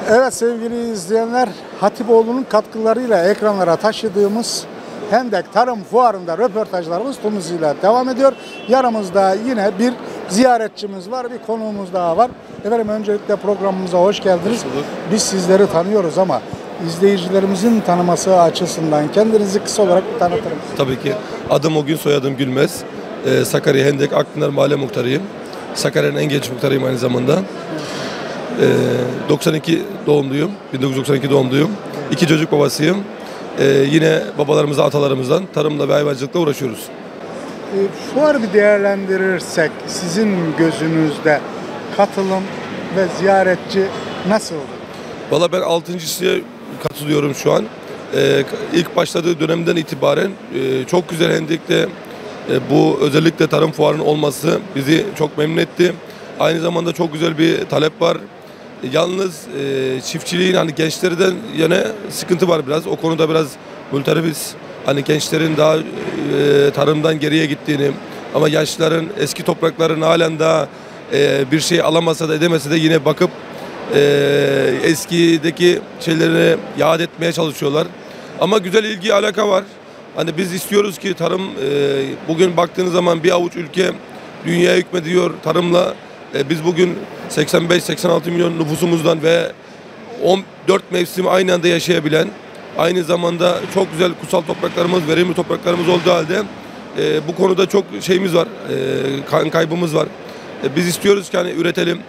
Evet sevgili izleyenler, Hatipoğlu'nun katkılarıyla ekranlara taşıdığımız Hendek Tarım Fuarı'nda röportajlarımız tüm hızıyla devam ediyor. Yanımızda yine bir ziyaretçimiz var, bir konuğumuz daha var. Efendim öncelikle programımıza hoş geldiniz. Biz sizleri tanıyoruz ama izleyicilerimizin tanıması açısından kendinizi kısa olarak tanıtır mısınız? Tabii ki. Adım Ogün, soyadım Gülmez. Sakarya Hendek Akpınar Mahalle Muhtarıyım. Sakarya'nın en genç muhtarıyım aynı zamanda. 92 doğumluyum. 1992 doğumluyum. 2 çocuk babasıyım. Yine babalarımızdan, atalarımızdan tarımla ve hayvancılıkla uğraşıyoruz. Fuarı bir değerlendirirsek sizin gözünüzde katılım ve ziyaretçi nasıl olur? Valla ben 6.'siye katılıyorum şu an. İlk başladığı dönemden itibaren çok güzel Hendek'te bu özellikle tarım fuarının olması bizi çok memnun etti. Aynı zamanda çok güzel bir talep var. Yalnız çiftçiliğin hani gençlerden yine sıkıntı var biraz. O konuda biraz mülterifiz. Hani gençlerin daha tarımdan geriye gittiğini ama yaşlıların eski toprakların halen daha bir şey alamasa da edemese de yine bakıp eskideki şeylerini yad etmeye çalışıyorlar. Ama güzel ilgi alaka var. Hani biz istiyoruz ki tarım bugün baktığınız zaman bir avuç ülke dünyaya hükmediyor tarımla. Biz bugün 85-86 milyon nüfusumuzdan ve 14 mevsim aynı anda yaşayabilen, aynı zamanda çok güzel kutsal topraklarımız, verimli topraklarımız olduğu halde bu konuda çok şeyimiz var, kan kaybımız var. Biz istiyoruz ki hani üretelim.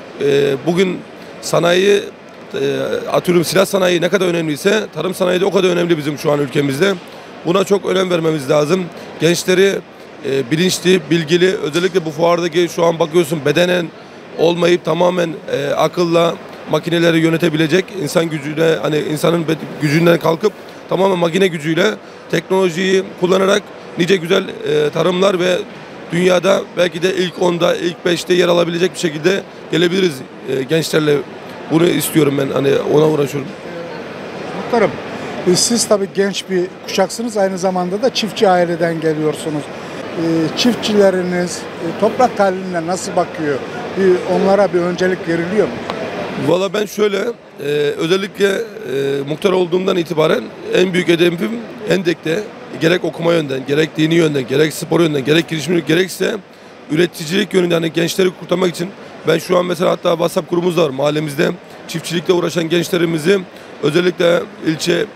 Bugün sanayi, atıyorum silah sanayi ne kadar önemliyse tarım sanayi de o kadar önemli bizim şu an ülkemizde. Buna çok önem vermemiz lazım. Gençleri bilinçli, bilgili, özellikle bu fuardaki şu an bakıyorsun bedenen olmayıp tamamen akılla makineleri yönetebilecek insan gücüne, hani insanın gücünden kalkıp tamamen makine gücüyle teknolojiyi kullanarak nice güzel tarımlar ve dünyada belki de ilk 10'da, ilk 5'te yer alabilecek bir şekilde gelebiliriz gençlerle. Bunu istiyorum ben, hani ona uğraşıyorum. Muhtarım, siz tabii genç bir kuşaksınız, aynı zamanda da çiftçi aileden geliyorsunuz. Çiftçileriniz toprak haline nasıl bakıyor? Onlara bir öncelik veriliyor mu? Valla ben şöyle, özellikle muhtar olduğumdan itibaren en büyük hedefim Hendek'te gerek okuma yönden, gerek dini yönden, gerek spor yönden, gerek girişimcilik, gerekse üreticilik yönünde hani gençleri kurtarmak için ben şu an mesela hatta WhatsApp grubumuz var mahallemizde çiftçilikle uğraşan gençlerimizi özellikle ilçe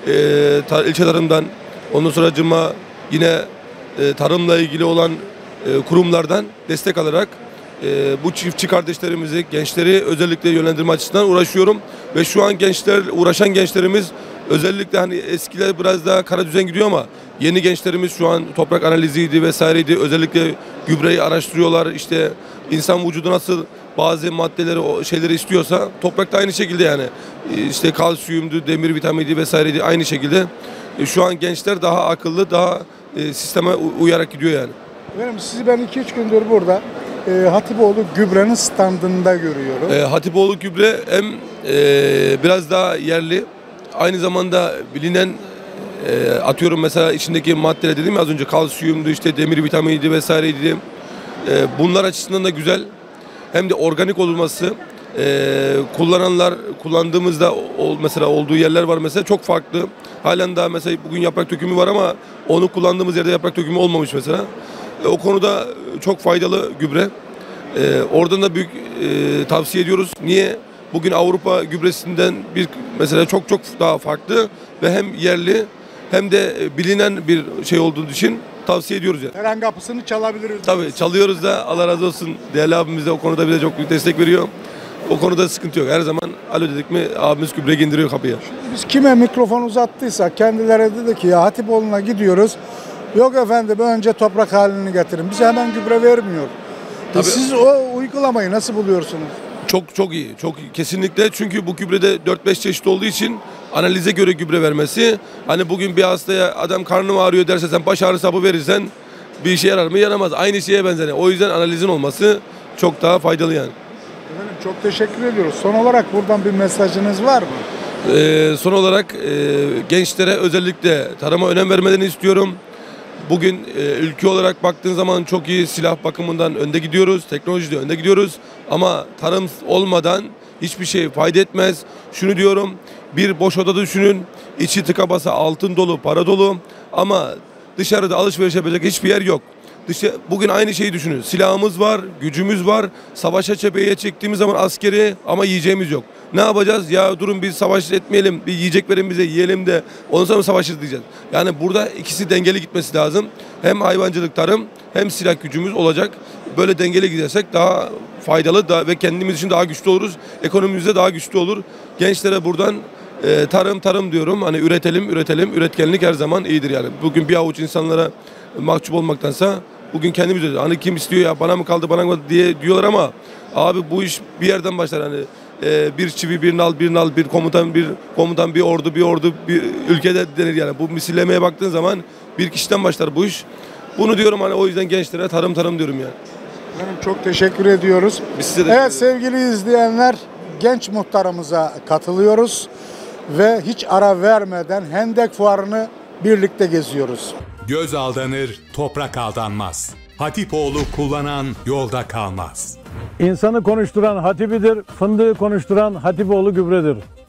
tarımdan ondan sonra yine tarımla ilgili olan kurumlardan destek alarak bu çiftçi kardeşlerimizi, gençleri özellikle yönlendirme açısından uğraşıyorum. Ve şu an uğraşan gençlerimiz özellikle hani eskiler biraz daha kara düzen gidiyor ama yeni gençlerimiz şu an toprak analiziydi vesaireydi. Özellikle gübreyi araştırıyorlar. İşte insan vücudu nasıl bazı maddeleri, şeyleri istiyorsa toprakta aynı şekilde yani. İşte kalsiyumdu, demir, vitamini vesaireydi aynı şekilde. Şu an gençler daha akıllı, daha sisteme uyarak gidiyor yani. Efendim sizi ben 2-3 gündür burada Hatipoğlu Gübre'nin standında görüyorum. Hatipoğlu Gübre hem biraz daha yerli, aynı zamanda bilinen atıyorum mesela içindeki maddeler dedim ya az önce kalsiyumdu, işte demir, vitaminiydi vesaireydi. Bunlar açısından da güzel. Hem de organik olması, kullandığımızda mesela olduğu yerler var mesela çok farklı. Halen daha mesela bugün yaprak dökümü var ama onu kullandığımız yerde yaprak dökümü olmamış mesela. O konuda çok faydalı gübre. Oradan da büyük tavsiye ediyoruz. Niye? Bugün Avrupa gübresinden mesela çok daha farklı ve hem yerli hem de bilinen bir şey olduğu için tavsiye ediyoruz yani. Her an kapısını çalabiliriz. Tabii çalıyoruz da Allah razı olsun. Değerli abimiz de o konuda bize çok büyük destek veriyor. O konuda sıkıntı yok. Her zaman alo dedik mi abimiz gübre indiriyor kapıya. Şimdi biz kime mikrofon uzattıysak kendileri dedi ki ya Hatipoğlu'na gidiyoruz. Yok efendim önce toprak halini getirin. Bize hemen gübre vermiyor. Siz o uygulamayı nasıl buluyorsunuz? Çok iyi. Çok iyi. Kesinlikle. Çünkü bu gübrede 4-5 çeşit olduğu için analize göre gübre vermesi. Hani bugün bir hastaya adam karnım ağrıyor derse sen baş ağrı sapı verirsen bir işe yarar mı? Yaramaz. Aynı şeye benzer. O yüzden analizin olması çok daha faydalı yani. Efendim çok teşekkür ediyoruz. Son olarak buradan bir mesajınız var mı? Son olarak gençlere özellikle tarıma önem vermelerini istiyorum. Bugün ülke olarak baktığın zaman çok iyi silah bakımından önde gidiyoruz, teknolojide önde gidiyoruz. Ama tarım olmadan hiçbir şey fayda etmez. Şunu diyorum, bir boş odada düşünün, içi tıka basa altın dolu, para dolu ama dışarıda alışveriş yapacak hiçbir yer yok. Bugün aynı şeyi düşünün. Silahımız var, gücümüz var. Savaşa cepheye çektiğimiz zaman askeri ama yiyeceğimiz yok. Ne yapacağız? Ya durun biz savaş etmeyelim, bir yiyecek verin bize yiyelim de ondan sonra savaşırız diyeceğiz. Yani burada ikisi dengeli gitmesi lazım. Hem hayvancılık, tarım hem silah gücümüz olacak. Böyle dengeli gidersek daha faydalı ve kendimiz için daha güçlü oluruz. Ekonomimizde daha güçlü olur. Gençlere buradan tarım diyorum. Hani üretelim. Üretkenlik her zaman iyidir yani. Bugün bir avuç insanlara mahcup olmaktansa bugün kendimiz öyle. Hani kim istiyor ya bana mı kaldı diye diyorlar ama abi bu iş bir yerden başlar. Hani bir çivi bir nal bir komutan bir ordu bir ülkede denir yani. Bu misillemeye baktığın zaman bir kişiden başlar bu iş. Bunu diyorum hani o yüzden gençlere tarım diyorum yani. Efendim çok teşekkür ediyoruz. Biz size de Evet sevgili izleyenler, genç muhtarımıza katılıyoruz ve hiç ara vermeden Hendek Fuarı'nı birlikte geziyoruz. Göz aldanır, toprak aldanmaz. Hatipoğlu kullanan yolda kalmaz. İnsanı konuşturan hatibidir, fındığı konuşturan Hatipoğlu gübredir.